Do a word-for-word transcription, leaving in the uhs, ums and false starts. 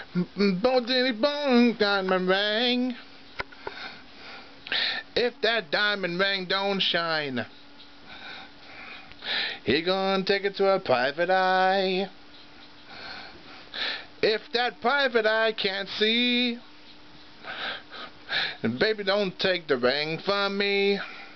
Bo Diddley bone diamond ring. If that diamond ring don't shine, he gonna take it to a private eye. If that private eye can't see, baby, don't take the ring from me.